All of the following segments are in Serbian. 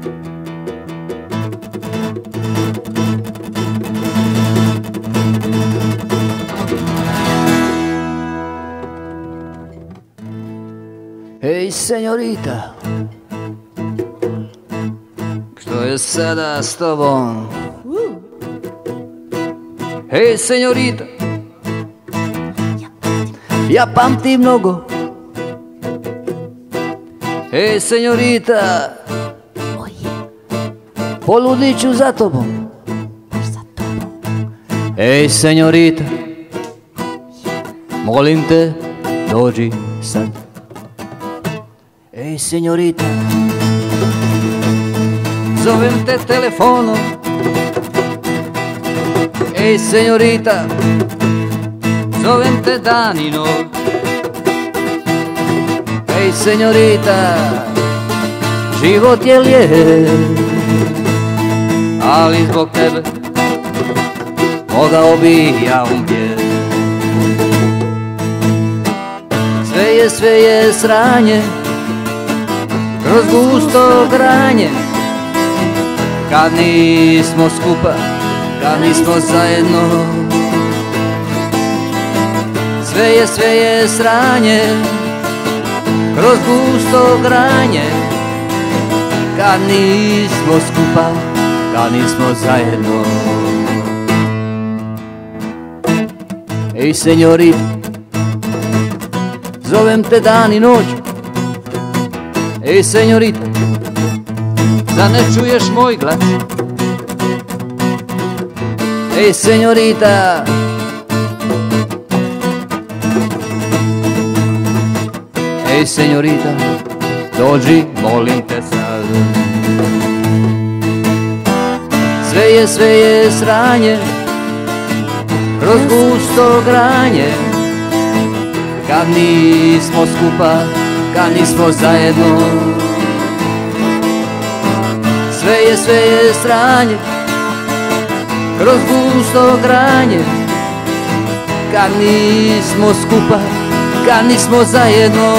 Ej, senjorita, što je sada s tobom? Ej, senjorita, ja pamtim mnogo. Ej, senjorita, poludit ću za tobom. Ej, senjorita, molim te, dođi sad. Ej, senjorita, zovem te telefonom. Ej, senjorita, zovem te dan i noć. Ej, senjorita, život je lijep, ali zbog tebe mogao bi ja umrijet. Sve je sranje, kroz gusto granje, kad nismo skupa, kad nismo zajedno. Sve je sranje, kroz gusto granje, kad nismo skupa, kad nismo zajedno. Ej, senjorita, zovem te dan i noć. Ej, senjorita, da ne čuješ moj glas? Ej, senjorita, ej, senjorita, dođi, molim te sad. Sve je sranje, kroz gusto granje, kad nismo skupa, kad nismo zajedno. Sve je sranje, kroz gusto granje, kad nismo skupa, kad nismo zajedno.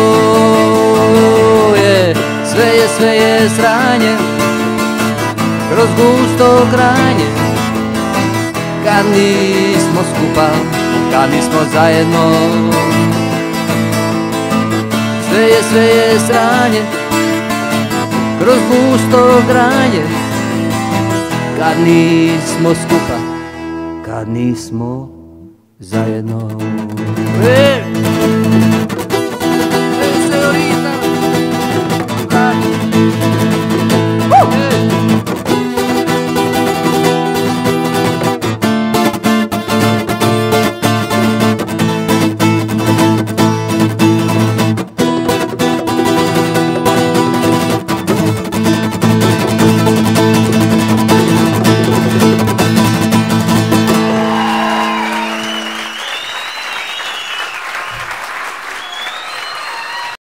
Sve je sranje, kroz gusto granje, kad nismo skupa, kad nismo zajedno. Sve je sranje, kroz gusto granje, kad nismo skupa, kad nismo zajedno.